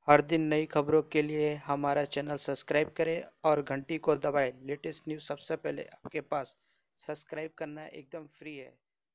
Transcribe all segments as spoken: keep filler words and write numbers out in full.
हर दिन नई खबरों के लिए हमारा चैनल सब्सक्राइब करें और घंटी को दबाएं। लेटेस्ट न्यूज़ सबसे पहले आपके पास। सब्सक्राइब करना एकदम फ्री है।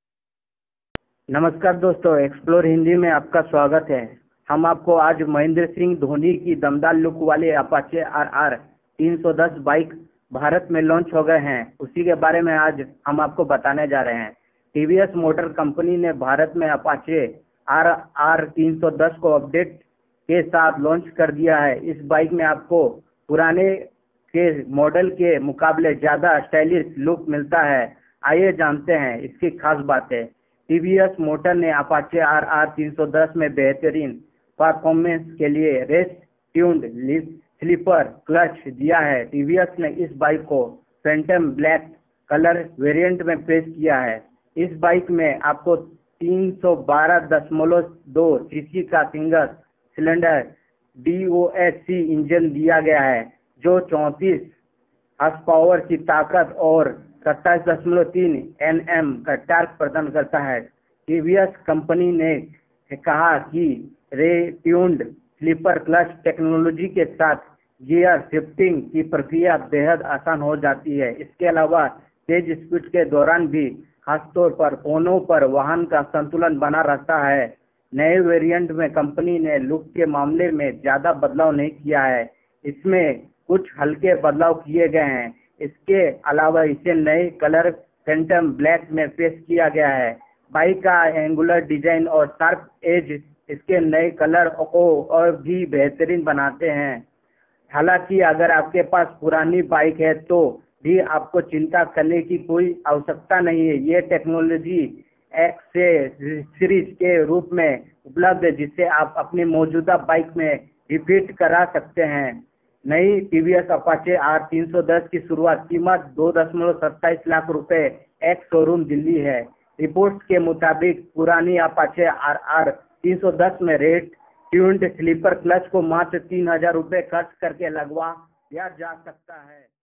नमस्कार दोस्तों, एक्सप्लोर हिंदी में आपका स्वागत है। हम आपको आज महेंद्र सिंह धोनी की दमदार लुक वाले अपाचे आर आर तीन सौ दस बाइक भारत में लॉन्च हो गए हैं, उसी के बारे में आज हम आपको बताने जा रहे हैं। टीवीएस मोटर कंपनी ने भारत में अपाचे आर आर तीन सौ दस को अपडेट के साथ लॉन्च कर दिया है। इस बाइक में आपको पुराने के मॉडल के मुकाबले ज़्यादा स्टाइलिश लुक मिलता है। आइए जानते हैं इसकी खास बातें। टीवीएस मोटर ने अपाचे आर आर तीन सौ दस में बेहतरीन परफॉर्मेंस के लिए रेस ट्यून्ड स्लीपर क्लच दिया है। टीवीएस ने इस बाइक को फैंटम ब्लैक कलर वेरिएंट में पेश किया है। इस बाइक में आपको तीन सौ बारह दशमलव दो सीसी का single cylinder D O H C engine दिया गया है, जो चौंतीस हॉर्स पावर की ताकत और सत्ताईस दशमलव तीन एन एम का टार्क प्रदान करता है। टीवीएस कंपनी ने कहा कि रे ट्यून्ड स्लीपर क्लच टेक्नोलॉजी के साथ गियर शिफ्टिंग की प्रक्रिया बेहद आसान हो जाती है। इसके अलावा तेज स्पीड के दौरान भी खासतौर पर कोनों पर वाहन का संतुलन बना रहता है। नए वेरिएंट में कंपनी ने लुक के मामले में ज़्यादा बदलाव नहीं किया है, इसमें कुछ हल्के बदलाव किए गए हैं। इसके अलावा इसे नए कलर फैंटम ब्लैक में पेश किया गया है। बाइक का एंगुलर डिजाइन और शार्प एज इसके नए कलर को और भी बेहतरीन बनाते हैं। हालांकि अगर आपके पास पुरानी बाइक है तो भी आपको चिंता करने की कोई आवश्यकता नहीं है। ये टेक्नोलॉजी एक्सेसरीज के रूप में उपलब्ध है, जिसे आप अपनी मौजूदा बाइक में रिपीट करा सकते हैं। नई टीवीएस अपाचे आर तीन सौ दस की शुरुआत कीमत दो दशमलव सत्ताईस लाख रुपए एक शोरूम दिल्ली है। रिपोर्ट्स के मुताबिक पुरानी अपाचे आर आर तीन सौ दस में रेट ट्यून्ड स्लीपर क्लच को मात्र तीन हजार रुपये खर्च करके लगवा दिया जा सकता है।